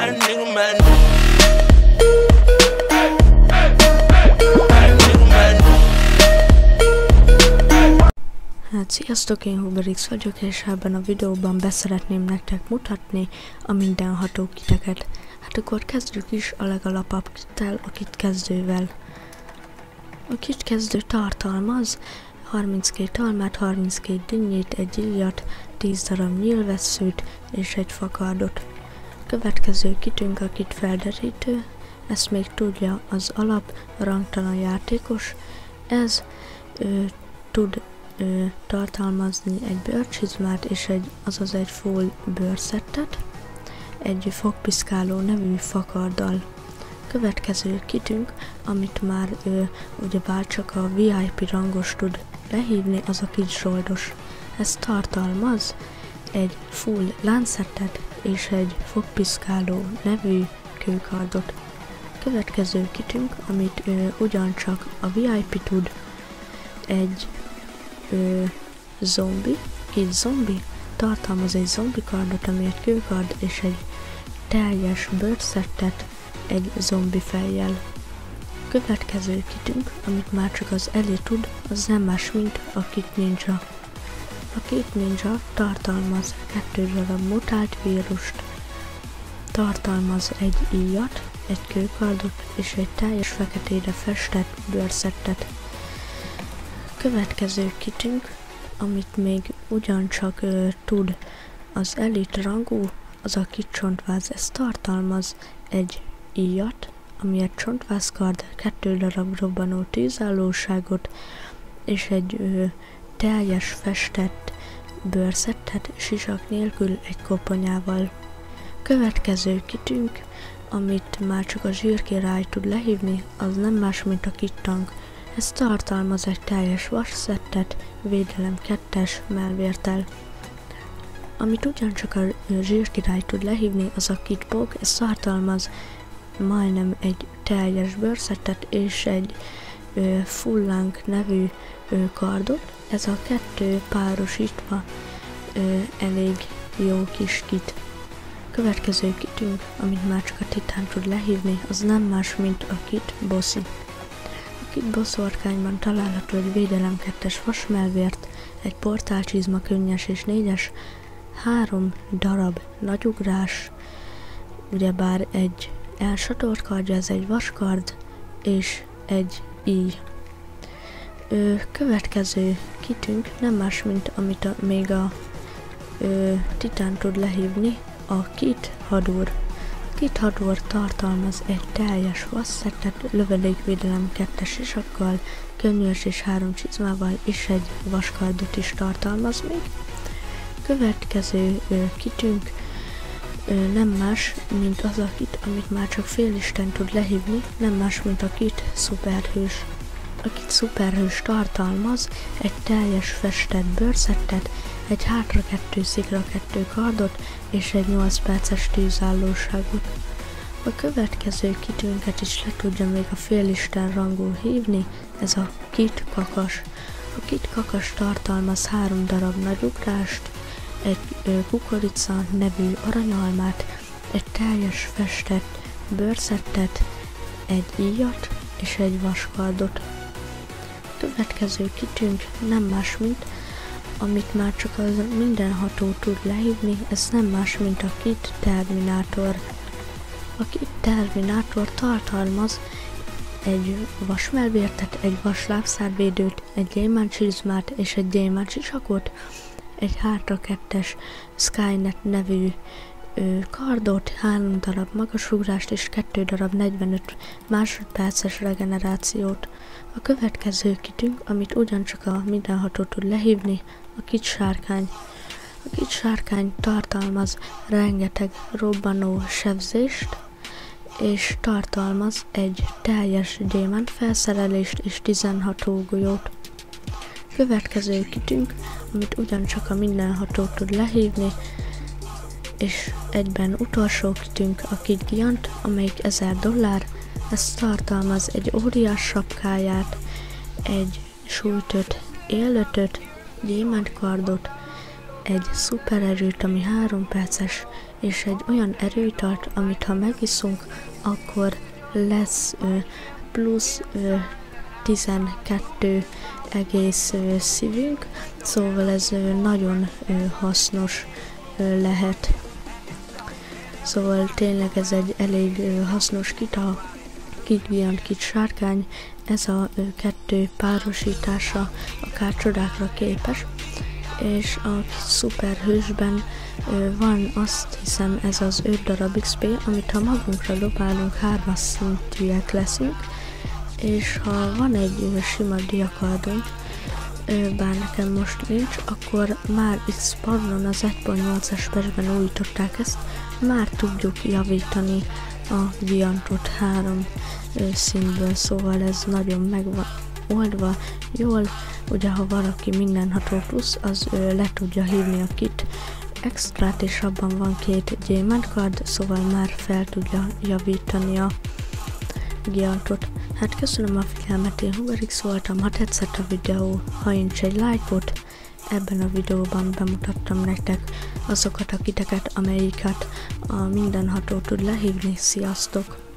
Hát sziasztok, én Huberix vagyok, és ebben a videóban beszeretném nektek mutatni a mindenható kiteket. Hát akkor kezdjük is a legalapabb kittel, a kit kezdővel. A kit kezdő tartalmaz 32 almát, 32 dinnyét, egy íjat, 10 darab nyílvesszőt és egy fakardot. Következő kitünk a kit felderítő, ezt még tudja az alap rangtalan játékos. Ez tud tartalmazni egy bőrcsizmát és azaz egy full bőrszettet, egy fogpiszkáló nevű fakarddal. Következő kitünk, amit már ugyebár csak a VIP rangos tud lehívni, az a kit zsoldos. Ez tartalmaz egy full láncszettet és egy fogpiszkáló nevű kőkardot. Következő kitünk, amit ugyancsak a VIP tud, egy kit zombi, tartalmaz egy zombi kardot, ami egy kőkard és egy teljes bőrszettet egy zombi fejjel. Következő kitünk, amit már csak az Eli tud, az nem más, mint a kit ninja. A kit ninja tartalmaz 2 darab mutált vírust, tartalmaz egy íjat, egy kőkardot és egy teljes feketére festett bőrszettet. Következő kitünk, amit még ugyancsak tud az elit rangú, az a kit csontváz. Ez tartalmaz egy íjat, ami egy csontvázkard, 2 darab robbanó tűzállóságot és egy teljes festett bőrszettet sisak nélkül egy koponyával. Következő kitünk, amit már csak a zsírkirály tud lehívni, az nem más, mint a kit tank. Ez tartalmaz egy teljes vasszettet, védelem 2-es mellvérttel. Amit ugyancsak a zsírkirály tud lehívni, az a kit bog. Ez tartalmaz majdnem egy teljes bőrszettet és egy fullank nevű kardot. Ez a 2 párosítva elég jó kis kit. Következő kitünk, amit már csak a titán tud lehívni, az nem más, mint a kit bossi. A kit bosszorkányban található egy védelem 2-es vasmelvért, egy portálcsizma könnyes és 4-es, 3 darab nagyugrás, ugyebár egy elsatort kardja, ez egy vaskard, és egy íj. Következő kitünk nem más, mint amit még a titán tud lehívni, a kit hadur. A kit hadur tartalmaz egy teljes vasszettet, lövedékvédelem 2-es sisakkal, könnyűs és 3 csizmával, és egy vaskardot is tartalmaz még. Következő kitünk nem más, mint az a kit, amit már csak félisten tud lehívni, nem más, mint a kit szuperhős. A kit szuperhős tartalmaz egy teljes festett bőrszettet, egy hátra 2 szikra 2 kardot és egy 8 perces tűzállóságot. A következő kitünket is le tudja még a félisten rangú hívni, ez a kit kakas. A kit kakas tartalmaz 3 darab nagyugrást, egy kukorica nevű aranyalmát, egy teljes festett bőrszettet, egy íjat és egy vaskardot. A következő kitünk nem más, mint amit már csak az mindenható tud lehívni, ez nem más, mint a kit terminátor. A kit terminátor tartalmaz egy vasmelvértet, egy vaslábszárvédőt, egy gyémántcsizmát és egy gyémántsisakot, egy hátra 2-es Skynet nevű kardot, 3 darab magasugrást és 2 darab 45 másodperces regenerációt. A következő kitünk, amit ugyancsak a mindenható tud lehívni, a kit sárkány. A kit sárkány tartalmaz rengeteg robbanó sebzést, és tartalmaz egy teljes gyémánt felszerelést és 16 hógolyót. Következő kitünk, amit ugyancsak a mindenható tud lehívni, és egyben utolsó kitünk a kit giant, amelyik $1000, ez tartalmaz egy óriás sapkáját, egy sújtött élötöt, gyémántkardot, egy szupererőt, ami 3 perces, és egy olyan erőitalt, amit ha megiszunk, akkor lesz plusz 12 egész szívünk, szóval ez nagyon hasznos lehet. Szóval tényleg ez egy elég hasznos kit, a Giant Kit sárkány, ez a 2 párosítása akár csodákra képes, és a szuperhősben van, azt hiszem, ez az 5 darab XP, amit ha magunkra dobálunk, 3-as szintűek leszünk, és ha van egy sima diakardunk, bár nekem most nincs, akkor már itt Spawnon az 1.8-as patchben újították ezt, már tudjuk javítani a Giantot 3 szintből, szóval ez nagyon meg van oldva jól. Ugye ha valaki mindenható plusz, az le tudja hívni a kit extrát, és abban van 2 gyémánt kard, szóval már fel tudja javítani a Giantot. Hát köszönöm a figyelmet, én Huberix voltam, ha tetszett a videó, hajts egy lájkot. Ebben a videóban bemutattam nektek azokat a kiteket, amelyiket a mindenható tud lehívni. Sziasztok!